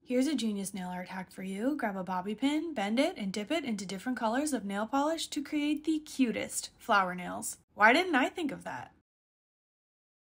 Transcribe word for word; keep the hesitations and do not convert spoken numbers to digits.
Here's a genius nail art hack for you. Grab a bobby pin, bend it, and dip it into different colors of nail polish to create the cutest flower nails. Why didn't I think of that?